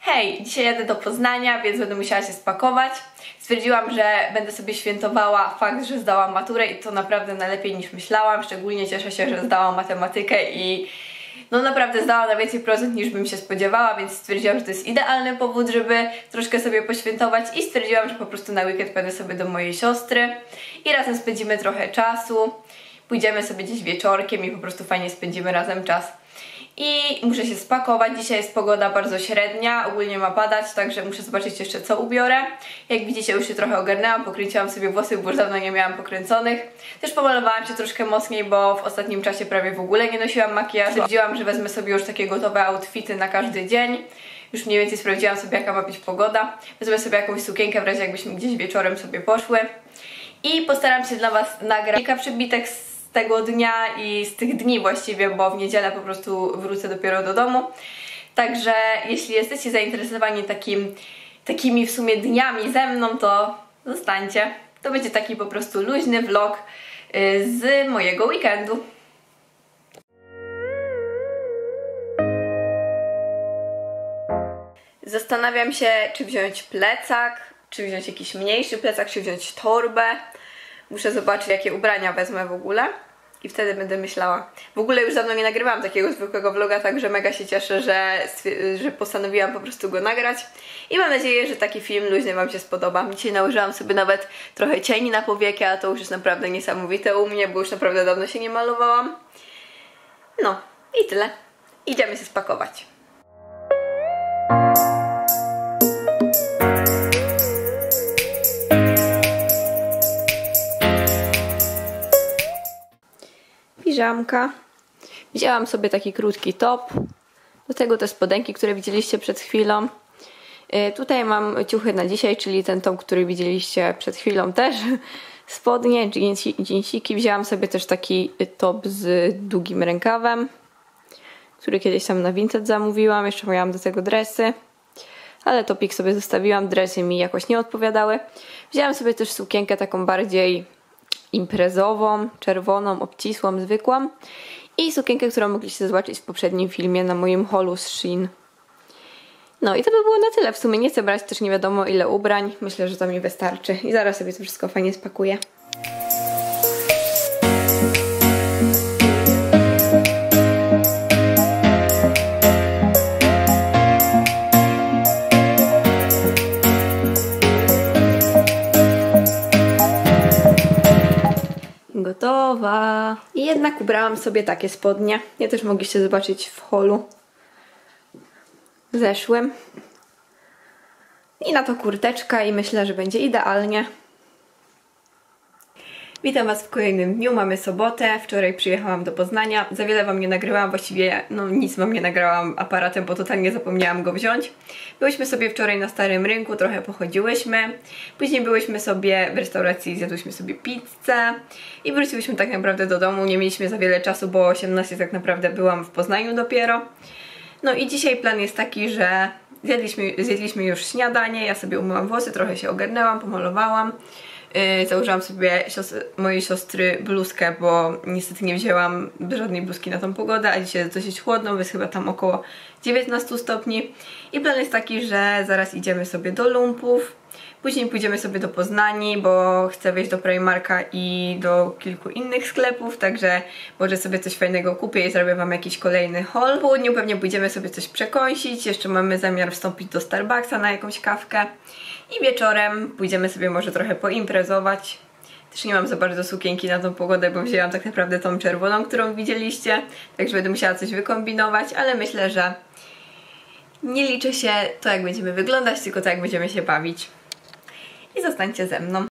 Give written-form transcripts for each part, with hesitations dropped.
Hej, dzisiaj jadę do Poznania, więc będę musiała się spakować. Stwierdziłam, że będę sobie świętowała fakt, że zdałam maturę i to naprawdę najlepiej niż myślałam. Szczególnie cieszę się, że zdałam matematykę i no naprawdę zdałam na więcej procent niż bym się spodziewała, więc stwierdziłam, że to jest idealny powód, żeby troszkę sobie poświętować i stwierdziłam, że po prostu na weekend pójdę sobie do mojej siostry i razem spędzimy trochę czasu. Pójdziemy sobie gdzieś wieczorkiem i po prostu fajnie spędzimy razem czas. I muszę się spakować, dzisiaj jest pogoda bardzo średnia, ogólnie ma padać, także muszę zobaczyć jeszcze co ubiorę. Jak widzicie już się trochę ogarnęłam, pokręciłam sobie włosy, bo już dawno nie miałam pokręconych. Też pomalowałam się troszkę mocniej, bo w ostatnim czasie prawie w ogóle nie nosiłam makijażu. Stwierdziłam, że wezmę sobie już takie gotowe outfity na każdy dzień. Już mniej więcej sprawdziłam sobie jaka ma być pogoda. Wezmę sobie jakąś sukienkę w razie jakbyśmy gdzieś wieczorem sobie poszły. I postaram się dla Was nagrać kilka przybitek z tego dnia i z tych dni właściwie, bo w niedzielę po prostu wrócę dopiero do domu. Także jeśli jesteście zainteresowani takimi w sumie dniami ze mną, to zostańcie. To będzie taki po prostu luźny vlog z mojego weekendu. Zastanawiam się, czy wziąć plecak, czy wziąć jakiś mniejszy plecak, czy wziąć torbę. Muszę zobaczyć, jakie ubrania wezmę w ogóle i wtedy będę myślała. W ogóle już dawno nie nagrywałam takiego zwykłego vloga, także mega się cieszę, że postanowiłam po prostu go nagrać. I mam nadzieję, że taki film luźny Wam się spodoba. Dzisiaj nałożyłam sobie nawet trochę cieni na powieki, a to już jest naprawdę niesamowite u mnie, bo już naprawdę dawno się nie malowałam. No i tyle. Idziemy się spakować. Piżamka. Wzięłam sobie taki krótki top. Do tego te spodenki, które widzieliście przed chwilą. Tutaj mam ciuchy na dzisiaj, czyli ten top, który widzieliście przed chwilą też. Spodnie, jeansiki. Wzięłam sobie też taki top z długim rękawem, który kiedyś tam na Vinted zamówiłam. Jeszcze miałam do tego dresy. Ale topik sobie zostawiłam. Dresy mi jakoś nie odpowiadały. Wzięłam sobie też sukienkę taką bardziej imprezową, czerwoną, obcisłą, zwykłą i sukienkę, którą mogliście zobaczyć w poprzednim filmie na moim haulu z Shein. No i to by było na tyle. W sumie nie chcę brać też nie wiadomo ile ubrań. Myślę, że to mi wystarczy i zaraz sobie to wszystko fajnie spakuję. Gotowa. I jednak ubrałam sobie takie spodnie. Je też mogliście zobaczyć w haulu zeszłym. I na to kurteczka i myślę, że będzie idealnie. Witam Was w kolejnym dniu. Mamy sobotę. Wczoraj przyjechałam do Poznania. Za wiele Wam nie nagrywałam, właściwie no nic Wam nie nagrałam aparatem, bo totalnie zapomniałam go wziąć. Byłyśmy sobie wczoraj na Starym Rynku, trochę pochodziłyśmy. Później byłyśmy sobie w restauracji, zjadłyśmy sobie pizzę i wróciłyśmy tak naprawdę do domu. Nie mieliśmy za wiele czasu, bo o 18 tak naprawdę byłam w Poznaniu dopiero. No i dzisiaj plan jest taki, że zjedliśmy już śniadanie, ja sobie umyłam włosy, trochę się ogarnęłam, pomalowałam. Założyłam sobie mojej siostry bluzkę, bo niestety nie wzięłam żadnej bluzki na tą pogodę, a dzisiaj jest dosyć chłodno, jest chyba tam około 19 stopni. I plan jest taki, że zaraz idziemy sobie do Lumpów, później pójdziemy sobie do Poznani, bo chcę wejść do Primarka i do kilku innych sklepów, także może sobie coś fajnego kupię i zrobię Wam jakiś kolejny haul. Po południu pewnie pójdziemy sobie coś przekąsić, jeszcze mamy zamiar wstąpić do Starbucksa na jakąś kawkę. I wieczorem pójdziemy sobie może trochę poimprezować. Też nie mam za bardzo sukienki na tą pogodę, bo wzięłam tak naprawdę tą czerwoną, którą widzieliście. Także będę musiała coś wykombinować, ale myślę, że nie liczy się to, jak będziemy wyglądać, tylko to, jak będziemy się bawić. I zostańcie ze mną.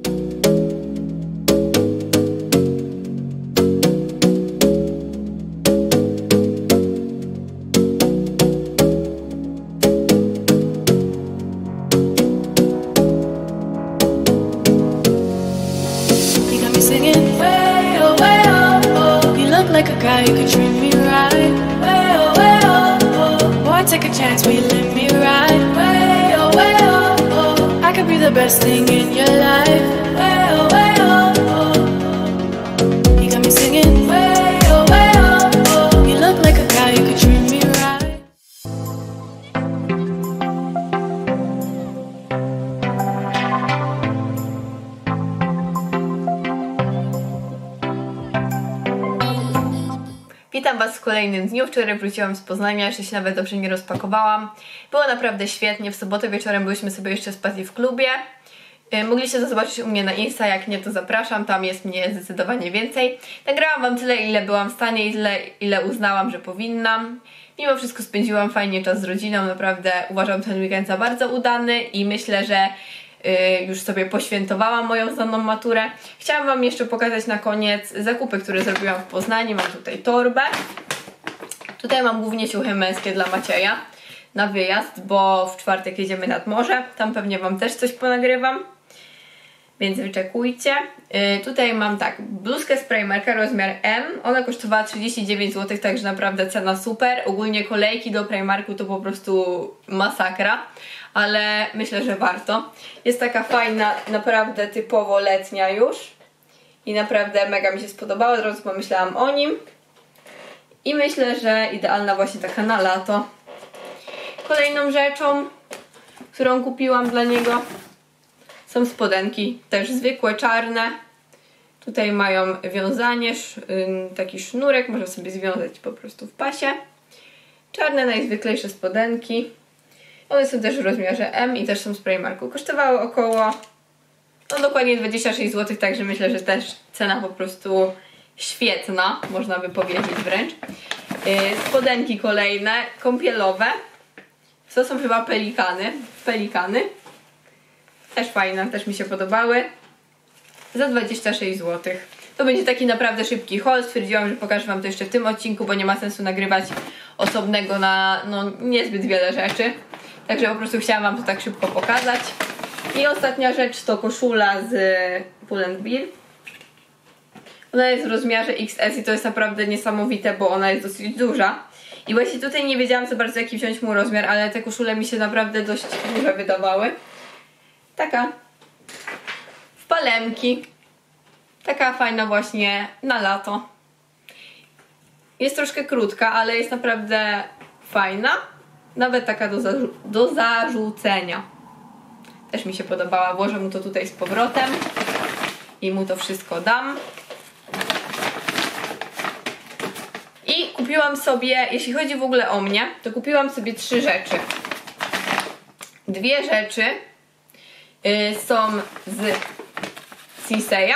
You could treat me right. Way oh, way oh, oh. Boy, take a chance, will you let me ride? Way oh, way oh, oh. I could be the best thing in your life. Way oh, way oh, oh. You got me singing. Way oh, way oh, oh. You look like a guy, you could treat me right. Witam Was w kolejnym dniu. Wczoraj wróciłam z Poznania, jeszcze się nawet dobrze nie rozpakowałam. Było naprawdę świetnie. W sobotę wieczorem byliśmy sobie jeszcze spać w klubie. Mogliście to zobaczyć u mnie na Insta, jak nie to zapraszam, tam jest mnie zdecydowanie więcej. Nagrałam Wam tyle, ile byłam w stanie i tyle, ile uznałam, że powinnam. Mimo wszystko spędziłam fajnie czas z rodziną, naprawdę uważam ten weekend za bardzo udany i myślę, że już sobie poświętowałam moją zdaną maturę. Chciałam Wam jeszcze pokazać na koniec zakupy, które zrobiłam w Poznaniu. Mam tutaj torbę. Tutaj mam głównie ciuchy męskie dla Macieja na wyjazd, bo w czwartek jedziemy nad morze. Tam pewnie Wam też coś ponagrywam, więc wyczekujcie. Tutaj mam tak, bluzkę z Primarka rozmiar M. Ona kosztowała 39 zł, także naprawdę cena super. Ogólnie kolejki do Primarku to po prostu masakra, ale myślę, że warto. Jest taka fajna, naprawdę typowo letnia już i naprawdę mega mi się spodobała, od razu pomyślałam o nim i myślę, że idealna właśnie taka na lato. Kolejną rzeczą, którą kupiłam dla niego, są spodenki, też zwykłe, czarne. Tutaj mają wiązanie, taki sznurek, można sobie związać po prostu w pasie. Czarne, najzwyklejsze spodenki. One są też w rozmiarze M i też są z Primarku. Kosztowały około, no dokładnie 26 zł, także myślę, że też cena po prostu świetna, można by powiedzieć wręcz. Spodenki kolejne, kąpielowe. To są chyba pelikany. Też fajne, też mi się podobały. Za 26 zł. To będzie taki naprawdę szybki haul. Stwierdziłam, że pokażę Wam to jeszcze w tym odcinku, bo nie ma sensu nagrywać osobnego na niezbyt wiele rzeczy. Także po prostu chciałam Wam to tak szybko pokazać. I ostatnia rzecz to koszula z Pull&Bear. Ona jest w rozmiarze XS i to jest naprawdę niesamowite, bo ona jest dosyć duża. I właśnie tutaj nie wiedziałam za bardzo jaki wziąć mu rozmiar, ale te koszule mi się naprawdę dość duże wydawały. Taka w palemki. Taka fajna właśnie na lato. Jest troszkę krótka, ale jest naprawdę fajna. Nawet taka do zarzucenia. Też mi się podobała. Włożę mu to tutaj z powrotem i mu to wszystko dam. I kupiłam sobie, jeśli chodzi w ogóle o mnie, to kupiłam sobie 3 rzeczy. 2 rzeczy są z Sinseya,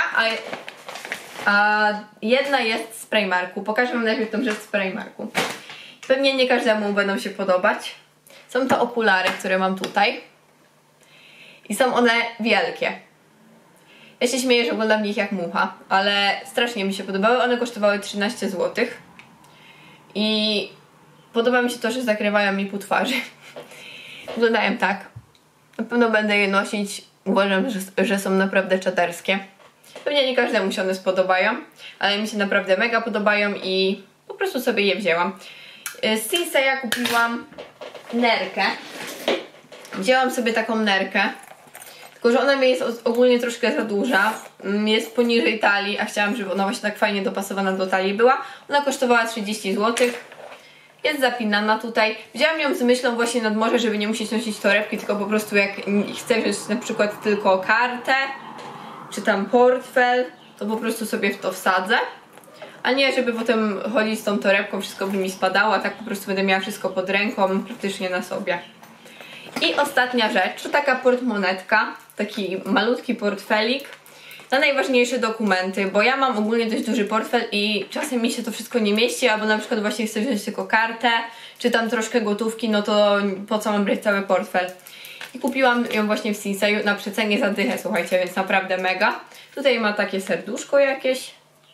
a jedna jest z Primarku. Pokażę Wam najpierw tą rzecz z Primarku. Pewnie nie każdemu będą się podobać. Są to okulary, które mam tutaj. I są one wielkie. Ja się śmieję, że oglądam ich jak mucha, ale strasznie mi się podobały. One kosztowały 13 zł. I podoba mi się to, że zakrywają mi pół twarzy. Wyglądają tak. Na pewno będę je nosić. Uważam, że są naprawdę czaderskie. Pewnie nie każdemu się one spodobają, ale mi się naprawdę mega podobają i po prostu sobie je wzięłam. Z Sinseya kupiłam nerkę. Wzięłam sobie taką nerkę. Tylko że ona mi jest ogólnie troszkę za duża. Jest poniżej talii, a chciałam, żeby ona właśnie tak fajnie dopasowana do talii była. Ona kosztowała 30 zł. Jest zapinana tutaj. Wzięłam ją z myślą właśnie nad morze, żeby nie musieć nosić torebki, tylko po prostu jak chcę wziąć na przykład tylko kartę, czy tam portfel, to po prostu sobie w to wsadzę. A nie, żeby potem chodzić z tą torebką, wszystko by mi spadało, a tak po prostu będę miała wszystko pod ręką, praktycznie na sobie. I ostatnia rzecz, to taka portmonetka, taki malutki portfelik na najważniejsze dokumenty, bo ja mam ogólnie dość duży portfel i czasem mi się to wszystko nie mieści, albo na przykład właśnie chcę wziąć tylko kartę, czy tam troszkę gotówki, no to po co mam brać cały portfel? I kupiłam ją właśnie w Sinseyu na przecenie za dychę, słuchajcie, więc naprawdę mega. Tutaj ma takie serduszko jakieś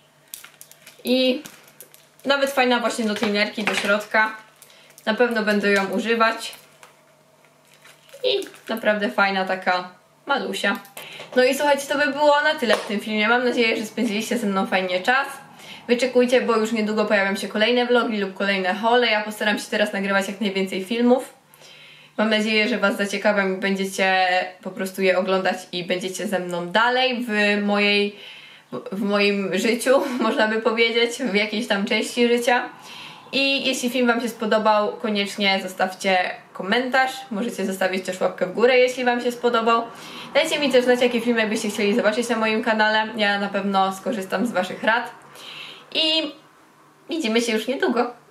i nawet fajna właśnie do tej nerki, do środka. Na pewno będę ją używać. I naprawdę fajna taka malusia. No i słuchajcie, to by było na tyle w tym filmie. Mam nadzieję, że spędziliście ze mną fajnie czas. Wyczekujcie, bo już niedługo pojawią się kolejne vlogi lub kolejne haule. Ja postaram się teraz nagrywać jak najwięcej filmów. Mam nadzieję, że Was zaciekawią i będziecie po prostu je oglądać i będziecie ze mną dalej w moim życiu, można by powiedzieć, w jakiejś tam części życia. I jeśli film Wam się spodobał, koniecznie zostawcie komentarz. Możecie zostawić też łapkę w górę, jeśli Wam się spodobał. Dajcie mi też znać, jakie filmy byście chcieli zobaczyć na moim kanale. Ja na pewno skorzystam z Waszych rad. I Widzimy się już niedługo.